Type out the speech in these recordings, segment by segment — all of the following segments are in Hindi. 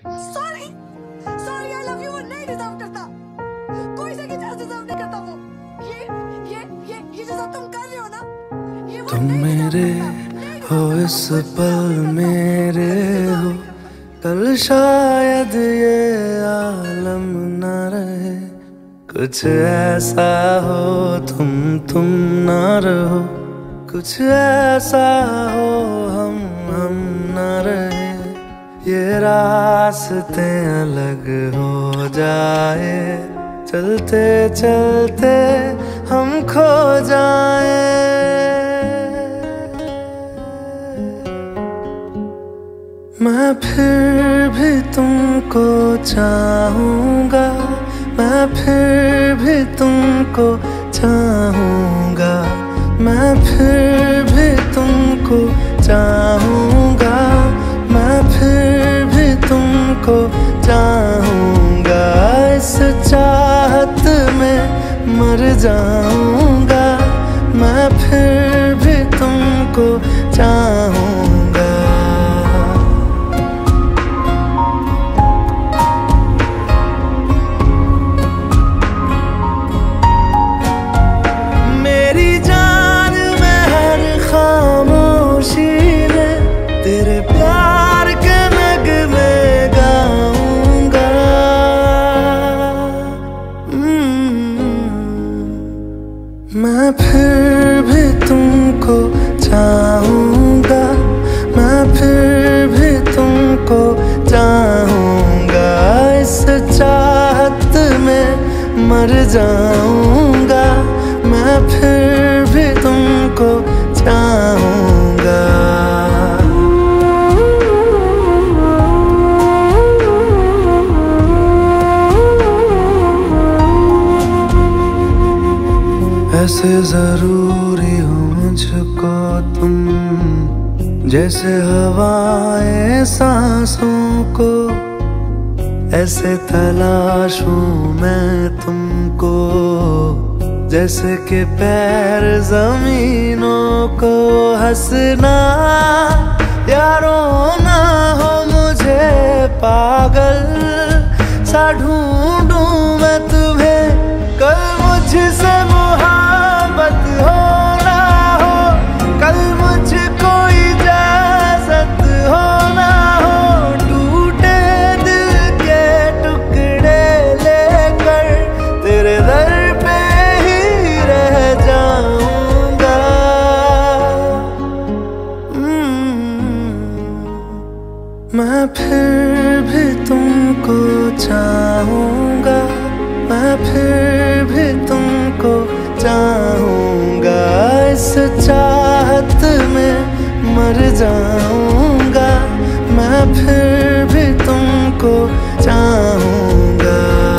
Sorry sorry, I love you वो नहीं डिजर्व करता, कोई से चांस डिजर्व नहीं करता वो। ये जो सब तुम कर रहे हो ना, ये वो तुम नहीं मेरे deserve करता, हो इस पल मेरे हो, कल शायद ये आलम न रहे। कुछ ऐसा हो तुम ना रहो, कुछ ऐसा हो हम ना रहे। ये रास्ते अलग हो जाए, चलते चलते हम खो जाए। मैं फिर भी तुमको चाहूँगा, मैं फिर भी तुमको चाहूँगा, मैं फिर भी तुमको चाहूँगा, मैं फिर भी तुमको चाहूँगा। इस चाहत में मर जाऊँगा, मैं फिर भी तुमको चाहूँगा। मेरी जान में हर खामोशी में तेरे प्यार के नगमे गाऊंगा। मैं फिर भी तुमको चाहूँगा, मैं फिर भी तुमको चाहूँगा। इस चाहत में मर जाऊँगा, मैं फिर भी तुमको चाहूँगा। ऐसे जरूरी हो मुझको तुम, जैसे हवाएं सांसों को। ऐसे तलाशूं मैं तुमको, जैसे कि पैर जमीनों को। हंसना या रोना हो मुझे पागल सा ढूंढूं मैं तुम्हें। कल मुझसे मोहब्बत हो ना हो, कल मुझको इजाजत हो ना हो। टूटे दिल के टुकड़े लेकर तेरे दर पे ही रह जाऊंगा। मैं फिर भी तुमको चाहूँगा, मैं फिर भी तुमको चाहूँगा। इस चाहत में मर जाऊँगा, मैं फिर भी तुमको चाहूँगा।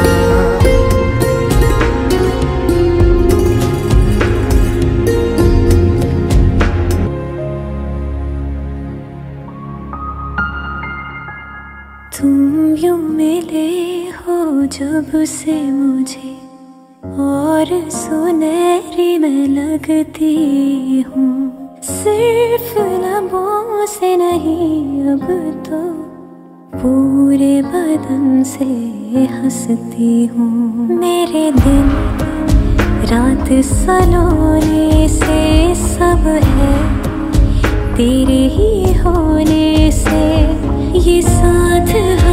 तुम यूं मिले हो जब से मुझे, और सुनहरी मैं लगती हूँ। सिर्फ लबों से नहीं अब तो पूरे बदन से हंसती हूँ। मेरे दिन रात सलोने से सब है तेरे ही होने से। ये साथ